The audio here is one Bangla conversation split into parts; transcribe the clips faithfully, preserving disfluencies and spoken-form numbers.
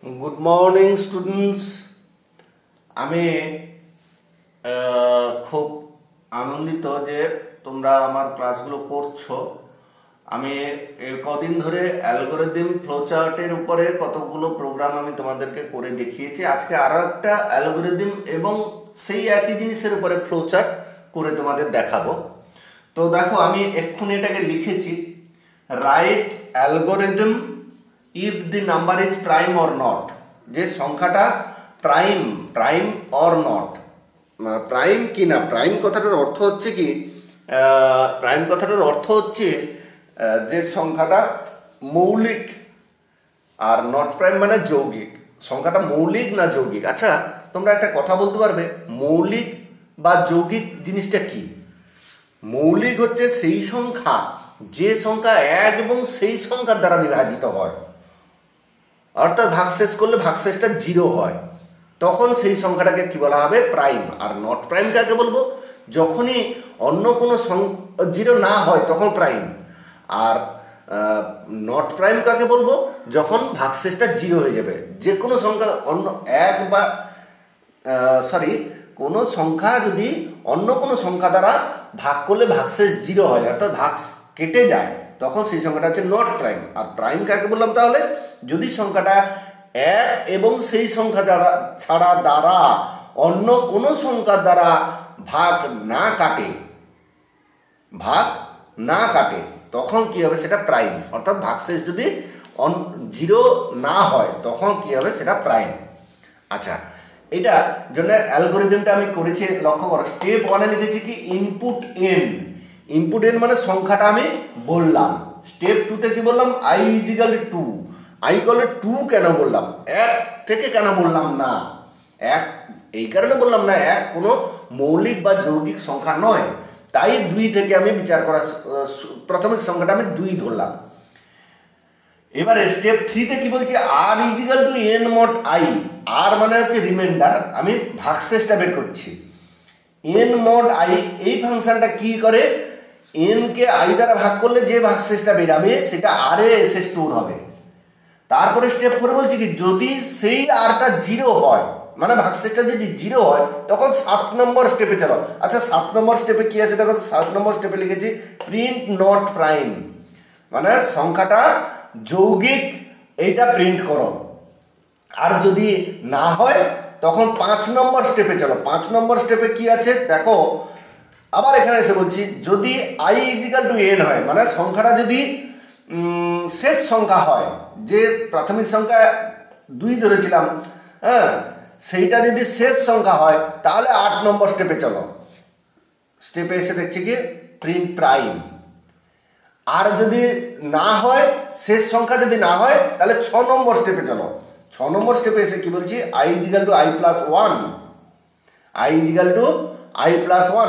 Good morning students. आमी खूब आनंदित जे तोमरा आमार क्लासगुलो करछो। आमी कदिन धरे অ্যালগরিদম ফ্লোচার্টের উপরে কতগুলো প্রোগ্রাম আমি তোমাদেরকে করে দেখিয়েছি। আজকে আরো একটা অ্যালগরিদম এবং সেই একই জিনিসের উপরে ফ্লোচার্ট করে তোমাদের দেখাবো। তো দেখো আমি এক্ষুনি এটাকে লিখেছি, right algorithm if the number is prime or not. যে সংখ্যাটা prime prime or not, prime কি না। প্রাইম কথাটার অর্থ হচ্ছে কি, প্রাইম কথাটার অর্থ হচ্ছে যে সংখ্যাটা মৌলিক, আর নট প্রাইম মানে যৌগিক। সংখ্যাটা মৌলিক না যৌগিক। আচ্ছা তোমরা একটা কথা বলতে পারবে, মৌলিক বা যৌগিক জিনিসটা কি? মৌলিক হচ্ছে সেই সংখ্যা যে সংখ্যা এক এবং সেই সংখ্যার দ্বারা বিভাজিত হয়, অর্থাৎ ভাগশেষ করলে ভাগশেষটা জিরো হয়, তখন সেই সংখ্যাটাকে কি বলা হবে? প্রাইম। আর নট প্রাইম কাকে বলবো? যখনই অন্য কোনো জিরো না হয় তখন প্রাইম। আর নট প্রাইম কাকে বলবো? যখন ভাগশেষটা জিরো হয়ে যাবে। যে কোনো সংখ্যা অন্য এক বা সরি কোনো সংখ্যা যদি অন্য কোনো সংখ্যা দ্বারা ভাগ করলে ভাগশেষ জিরো হয়, অর্থাৎ ভাগ কেটে যায়, তখন সেই সংখ্যাটা হচ্ছে নট প্রাইম। আর প্রাইম কাকে বললাম তাহলে? যদি সংখ্যাটা এক এবং সেই সংখ্যা দ্বারা ছাড়া দ্বারা অন্য কোনো সংখ্যার দ্বারা ভাগ না কাটে, ভাগ না কাটে তখন কি হবে? সেটা প্রাইম। অর্থাৎ ভাগশেষ যদি জিরো না হয় তখন কি হবে? সেটা প্রাইম। আচ্ছা এটা জন্য অ্যালগরিদমটা আমি করেছি, লক্ষ্য করো। স্টেপ ওয়ানে লিখেছি কি ইনপুট এন। ইনপুট এন মানে সংখ্যাটা আমি বললাম। স্টেপ টুতে কি বললাম? I is equal to. I equal to কেন বললাম? এক থেকে কেন বললাম না? এক এই কারণে বললাম না, এক কোনো মৌলিক বা যৌগিক সংখ্যা নয়, তাই দুই থেকে আমি বিচার করা প্রাথমিক সংখ্যাটা আমি দুই ধরলাম। এবারে স্টেপ থ্রিতে কি বলছি? R is equal to N mod I. R মানে হচ্ছে রিমাইন্ডার, আমি ভাগশেষটা বের করছি। এন মড আই এই ফাংশনটা কি করে? এন কে আই দ্বারা ভাগ করলে যে ভাগশেষটা বেরাবে সেটা আর এ এসে স্টোর হবে। তারপরে স্টেপ ফোরে বলছি কি, যদি সেই আরটা জিরো হয়, মানে ভাগশেষটা যদি জিরো হয়, তখন সাত নম্বর স্টেপে চলো। আচ্ছা সাত নম্বর স্টেপে কি আছে দেখো? সাত নম্বর স্টেপে লিখেছি প্রিন্ট নট প্রাইম, মানে সংখ্যাটা যৌগিক এইটা প্রিন্ট করো। আর যদি না হয় তখন পাঁচ নম্বর স্টেপে চলো। পাঁচ নম্বর স্টেপে কি আছে দেখো, আবার এখানে এসে বলছি যদি আই ইজিক্যাল টু এন হয়, মানে সংখ্যাটা যদি শেষ সংখ্যা হয়, যে প্রাথমিক সংখ্যা দুই ধরেছিলাম, হ্যাঁ সেইটা যদি শেষ সংখ্যা হয় তাহলে আট নম্বর স্টেপে চলো। স্টেপে এসে দেখছি কি প্রিন্ট প্রাইম। আর যদি না হয়, শেষ সংখ্যা যদি না হয়, তাহলে ছ নম্বর স্টেপে চলো। ছ নম্বর স্টেপে এসে কি বলছি? I is equal to I plus one. I is equal to I plus one.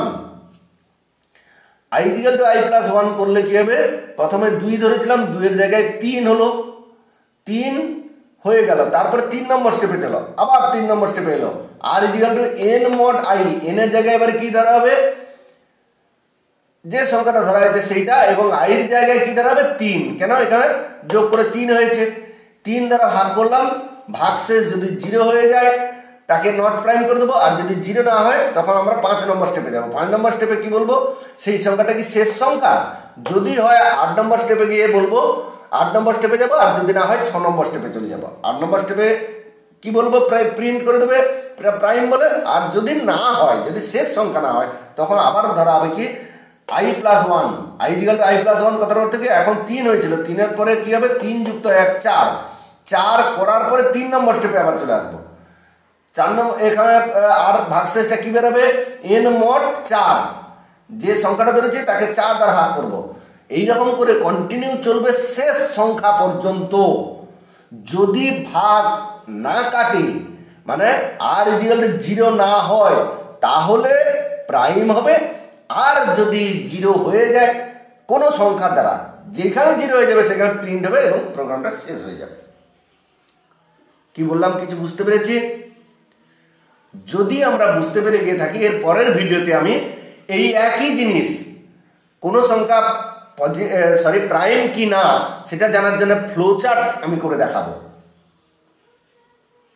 I is equal to I plus one করলে কি হবে? প্রথমে দুই ধরেছিলাম, দুইয়ের জায়গায় তিন হলো, তিন হয়ে গেল। তারপরে তিন নম্বর স্টেপে চলো, আবার তিন নম্বর স্টেপে এলো R is equal to N mod I. N এর জায়গায় এবারে কি ধরা হবে? যে সংখ্যাটা ধরা হয়েছে সেইটা, এবং আইয়ের জায়গায় কি দাঁড়াবে? তিন। কেন? এখানে যোগ করে তিন হয়েছে, তিন দ্বারা ভাগ করলাম। ভাগশেষ যদি জিরো হয়ে যায় তাকে নট প্রাইম করে দেবো, আর যদি জিরো না হয় তখন আমরা পাঁচ নম্বর স্টেপে যাবো। পাঁচ নম্বর স্টেপে কি বলবো? সেই সংখ্যাটা কি শেষ সংখ্যা? যদি হয় আট নম্বর স্টেপে গিয়ে বলবো, আট নম্বর স্টেপে যাবো। আর যদি না হয় ছ নম্বর স্টেপে চলে যাবো। আট নম্বর স্টেপে কি বলবো? প্রিন্ট করে দেবে প্রাইম বলে। আর যদি না হয়, যদি শেষ সংখ্যা না হয়, তখন আবার ধরা হবে কি I plus one. I is equal to I plus one কথার অর্থ কি? এখন তিন হয়েছিল, তিনের পরে কি হবে? তিন যুক্ত এক চার। চার করার পরে তিন নম্বর স্টেপে আবার চলে আসবো। চার নম্বর এখানে আর ভাগশেষটা কি বেরোবে? এন মড চার। যে সংখ্যাটা ধরেছে তাকে চার দ্বারা ভাগ করবো। এইরকম করে কন্টিনিউ চলবে শেষ সংখ্যা পর্যন্ত। যদি ভাগ না কাটে, মানে আর ইজিক্যাল টু জিরো না হয়, তাহলে প্রাইম হবে। আর যদি জিরো হয়ে যায় কোনো সংখ্যার দ্বারা, যেখানে জিরো হয়ে যাবে সেখানে প্রিন্ট হবে এবং প্রোগ্রামটা শেষ হয়ে যাবে। কি বললাম কিছু বুঝতে পেরেছি? যদি আমরা বুঝতে পেরে গিয়ে থাকি, এর পরের ভিডিওতে আমি এই একই জিনিস কোনো সংখ্যা সরি প্রাইম কি না সেটা জানার জন্য ফ্লোচার্ট আমি করে দেখাবো।